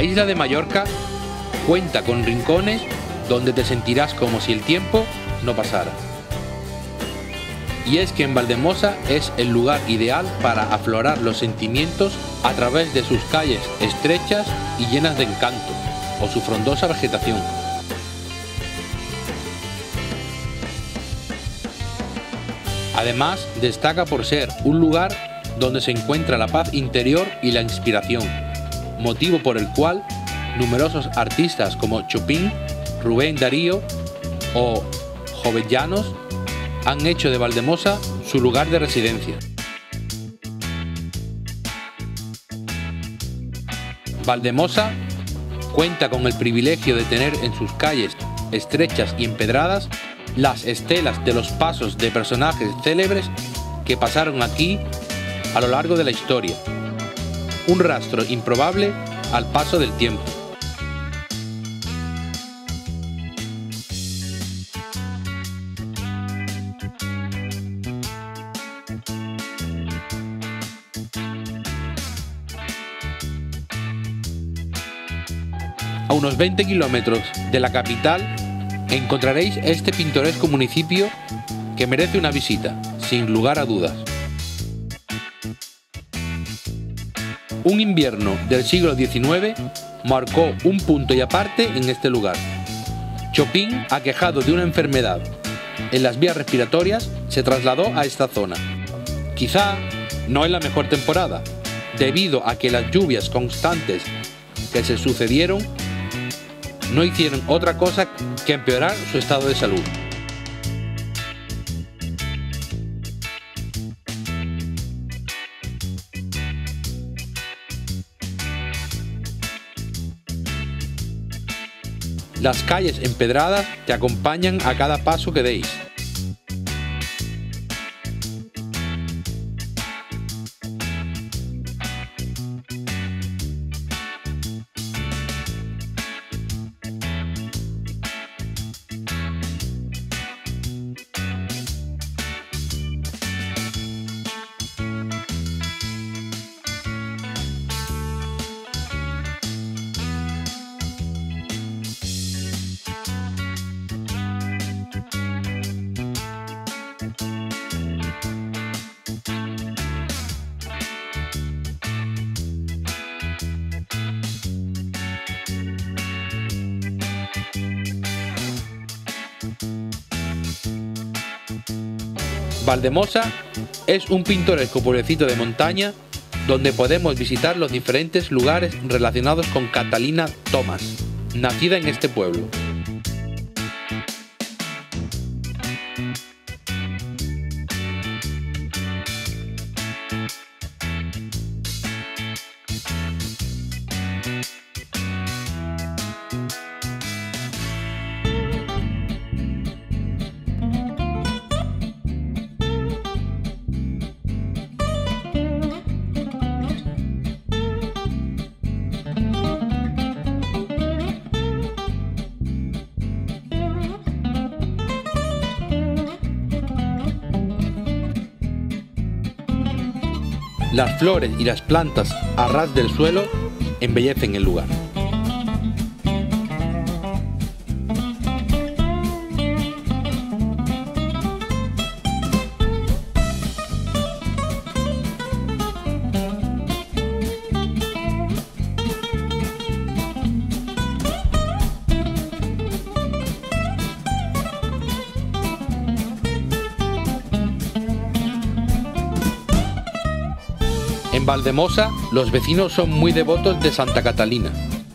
La isla de Mallorca cuenta con rincones donde te sentirás como si el tiempo no pasara. Y es que en Valldemosa es el lugar ideal para aflorar los sentimientos a través de sus calles estrechas y llenas de encanto, o su frondosa vegetación. Además, destaca por ser un lugar donde se encuentra la paz interior y la inspiración, motivo por el cual numerosos artistas como Chopin, Rubén Darío o Jovellanos han hecho de Valldemosa su lugar de residencia. Valldemosa cuenta con el privilegio de tener en sus calles estrechas y empedradas las estelas de los pasos de personajes célebres que pasaron aquí a lo largo de la historia, un rastro improbable al paso del tiempo. A unos 20 kilómetros de la capital encontraréis este pintoresco municipio que merece una visita, sin lugar a dudas. Un invierno del siglo XIX marcó un punto y aparte en este lugar. Chopin, aquejado de una enfermedad en las vías respiratorias, se trasladó a esta zona. Quizá no en la mejor temporada, debido a que las lluvias constantes que se sucedieron no hicieron otra cosa que empeorar su estado de salud. Las calles empedradas te acompañan a cada paso que deis. Valldemosa es un pintoresco pueblecito de montaña donde podemos visitar los diferentes lugares relacionados con Catalina Thomas, nacida en este pueblo. Las flores y las plantas a ras del suelo embellecen el lugar. En Valldemosa, los vecinos son muy devotos de Santa Catalina.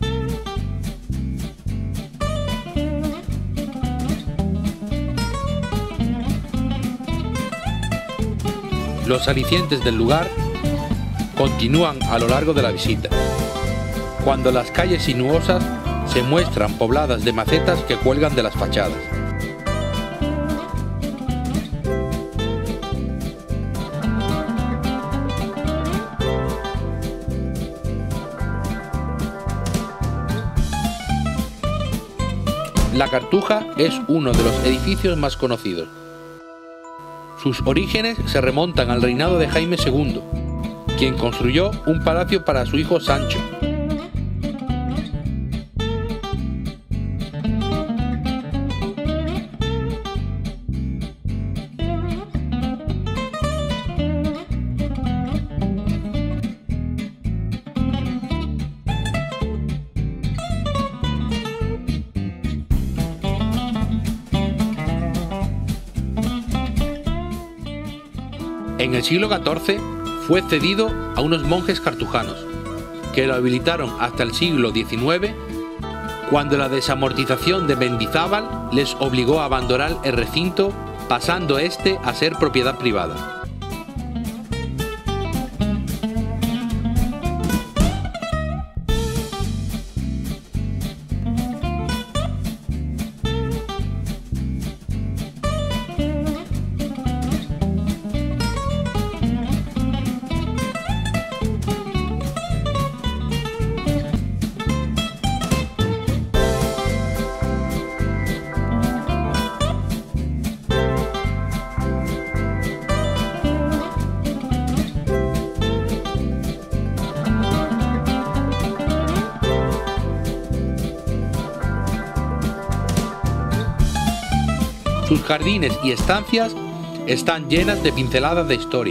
Los alicientes del lugar continúan a lo largo de la visita, cuando las calles sinuosas se muestran pobladas de macetas que cuelgan de las fachadas. La Cartuja es uno de los edificios más conocidos. Sus orígenes se remontan al reinado de Jaime II, quien construyó un palacio para su hijo Sancho. En el siglo XIV fue cedido a unos monjes cartujanos, que lo habilitaron hasta el siglo XIX, cuando la desamortización de Mendizábal les obligó a abandonar el recinto, pasando este a ser propiedad privada. Sus jardines y estancias están llenas de pinceladas de historia.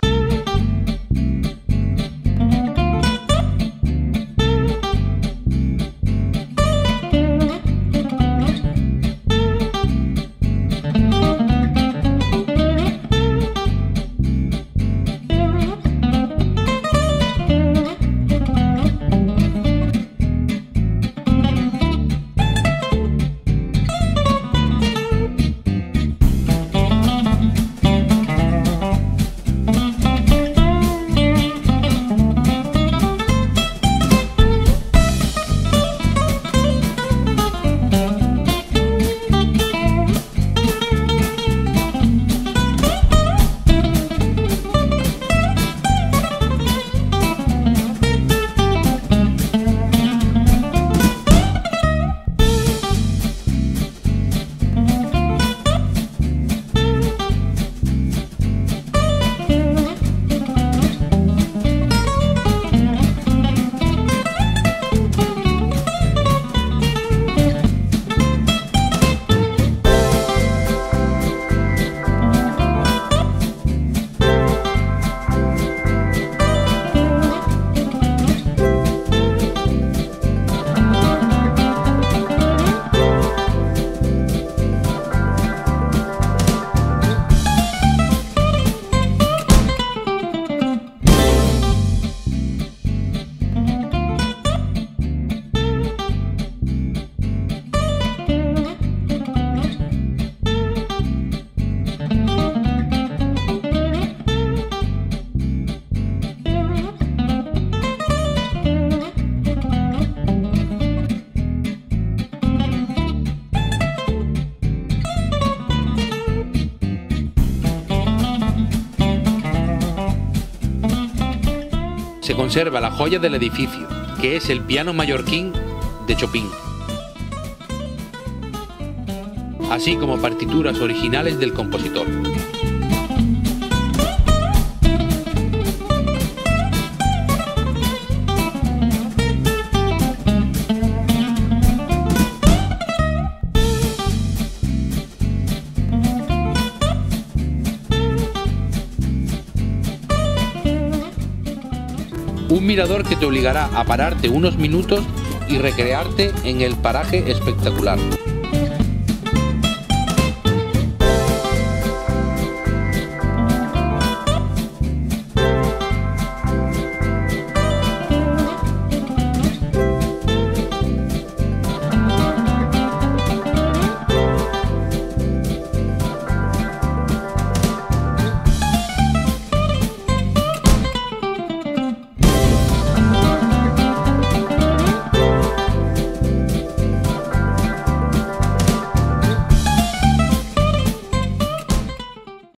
Se conserva la joya del edificio, que es el piano mallorquín de Chopin, así como partituras originales del compositor. Un mirador que te obligará a pararte unos minutos y recrearte en el paraje espectacular.